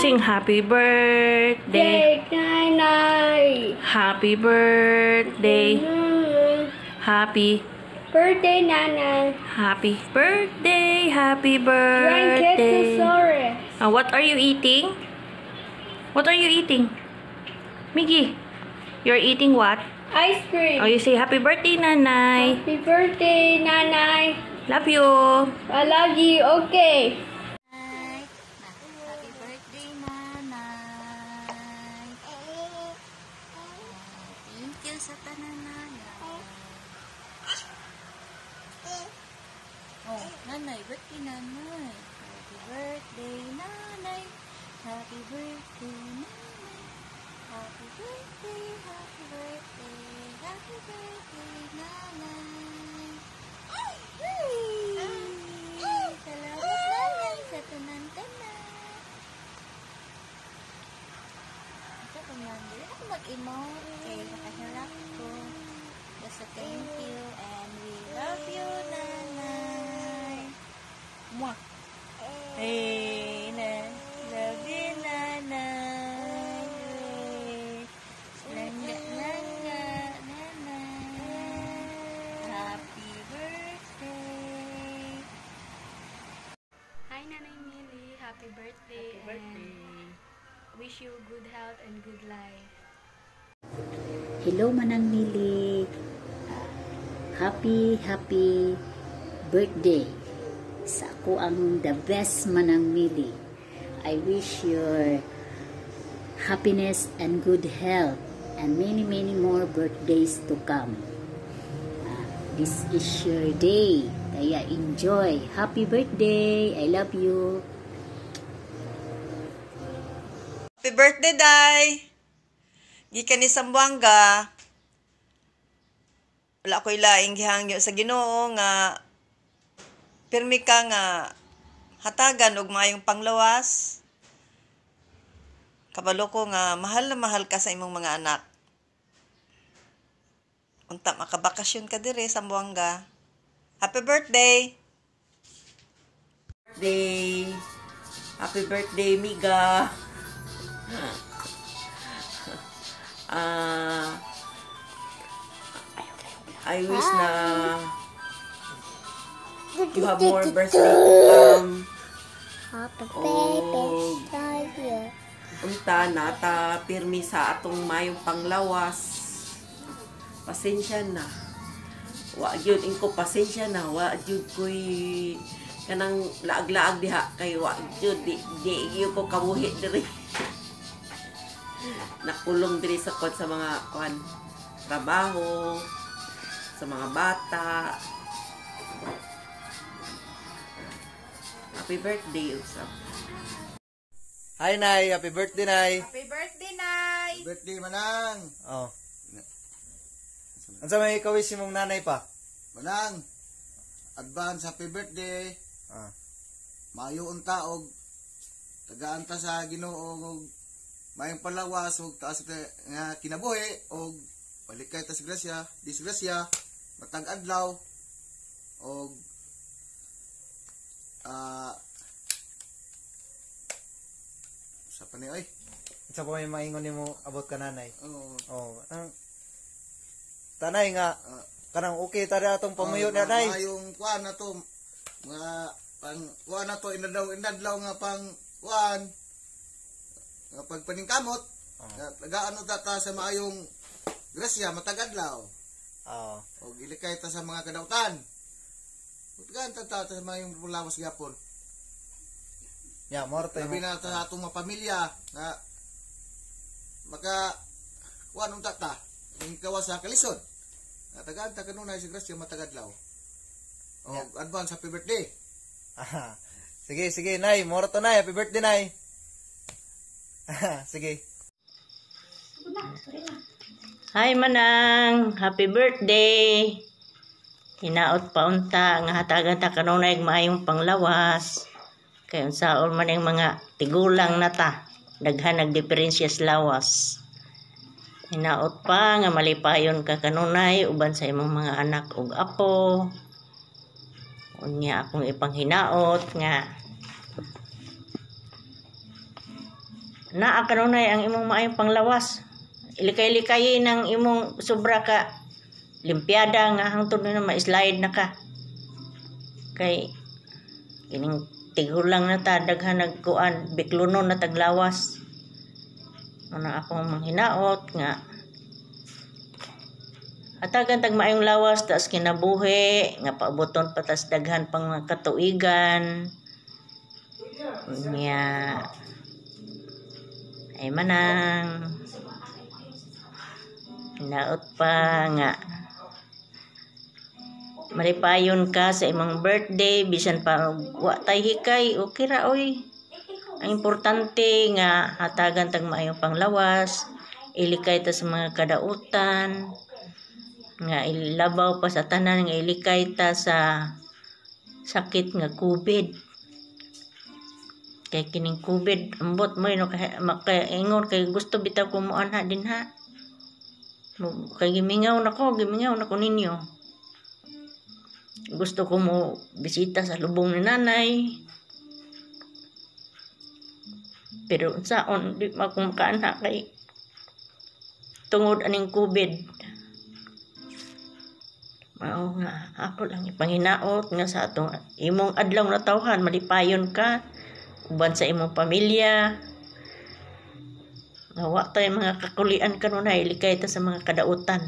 Sing happy birthday. Nanay. Happy birthday. Happy Birthday, Nanay. Happy birthday. Happy birthday. Bronchitosaurus. What are you eating? What are you eating? Miggy, you're eating what? Ice cream. Oh, you say happy birthday, Nanay. Happy birthday, Nanay. Love you. I love you. Okay. Happy birthday, Nanay. Thank you sa tanan, Nanay. Oh, Nanay, birthday, Nanay. Happy birthday, Nanay. Happy birthday, Nanay. Happy birthday, happy birthday, happy birthday, Nanay. Salamat, Nanay, sa tanan-tanan. Ito pa man, hindi ako mag-emote. Okay, nakaharap ko. Basta thank you and we love you, Nanay. Mwah! Hey, love you, Nanay. Langga, Nanay. Happy birthday. Hi, Nanay Millie. Happy birthday. And wish you good health and good life. Hello, Manang Mili. Happy birthday sa ako ang the best Manang Mili. I wish your happiness and good health and many more birthdays to come. This is your day. Kaya enjoy. Happy birthday. I love you. Happy birthday, Day! Gikan ni Sambuanga. Wala ko'y laing gihangyo sa Ginoo nga pirmi ka nga hatagan og maayong panglawas. Kabalo ko nga mahal na mahal ka sa imong mga anak. Unta makabakasyon ka dire sa Sambuanga. Happy birthday! Happy birthday, Miga. I wish na you have more birthday to come. Happy birthday. Unta nata pirmi sa atong mayong panglawas. Pasensya na. Wa gyud ingko pasensya na. Wa gyud koy kanang laag-laag diha kay wa gyud di gyud ko kabuhi diri. Nakulong diri sa sa mga trabaho, sa mga bata. Happy birthday, Usap. Hi, Nay. Happy birthday, Nay. Happy birthday, Nay! Birthday, Manang. Oh. Ansa may kawis mong nanay pa? Manang, advance happy birthday. Maayo unta og tagaan ta sa Ginoo og mayong palawas og taas nga kinabuhi og balikay ta sa disgrasya, matag adlaw og sa pa ni oy. Sa pa may maingon nimo abot ka nanay. Oo. Tanay nga kanang okay tara atong pamuyo na nay. Mayong kuan na to mga pang kuan na to inadlaw nga pang kuan nga pagpaningkamot. Tagaan ta sa maayong grasya matag adlaw. Og ilikay ta sa mga kadautan. Utgan ta sa maayong lawas gyapon. Ya, morto Labi na sa atong mga pamilya na maka kuan unta ta ing kawas sa kalisod. Tagaan ta kanunay sa grasya matag adlaw. Og advance happy birthday. Sige, Nay. Morto, Nay. Happy birthday, Nay. Sige. Hi, Manang. Happy birthday. Hinaot pa unta nga hatagan ta kanunay maayong panglawas. Kay unsaon man ang mga tigulang na ta. Daghan nagdiferensya sa lawas. Hinaot pa nga malipayon ka kanunay uban sa imong mga anak ug apo. Unya akong ipanghinaot nga naa kanunay ang imong maayong panglawas. Ilikay-likay ng imong sobra ka limpyada nga hangtod na ma-slide na ka. Kay kining tigulang na ta daghan nagkuan biklunon na taglawas. Ano akong manghinaot nga hatagan tag maayong lawas tas kinabuhi nga paaboton patas daghan pang mga katuigan. Nya ay manang hinaot pa nga maripayon ka sa imong birthday bisan pa wa tay hikay okay ra oy. Ang importante nga hatagan tag maayong panglawas, ilikay ta sa mga kadautan, nga ilabaw pa sa tanan nga ilikay ta sa sakit nga COVID. Kay kining COVID ambot mo no makaingon kay gusto bitaw ko mo ana din ha. Kay gimingaw nako ninyo. Gusto ko mo bisita sa lubong ni nanay. Pero saon di makumakaana kay tungod aning COVID. Mao nga ako lang ipanginaot nga sa atong imong adlaw na tawhan malipayon ka uban sa imong pamilya. Nga wa tay mga kakulian kanunay ilikay ta sa mga kadautan.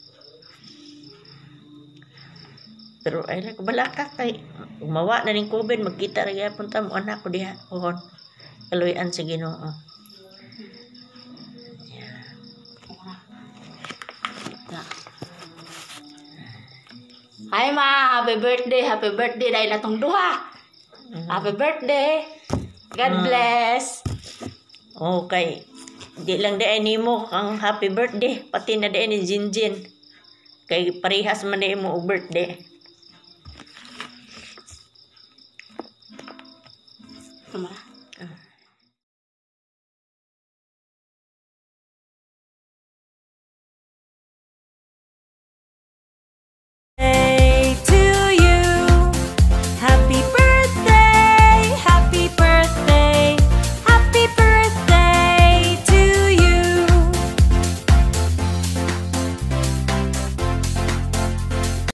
Pero ay lang balaka kay umawa na ning COVID magkita ra gyapon ta mo anak ko diha kon kaluyan sa Ginoo. Hi ma, happy birthday dahil natong duha. Happy birthday. God bless. Okay. Di lang di nimo ang happy birthday pati na di ni Jinjin. Kay parehas man di mo og birthday. Tama.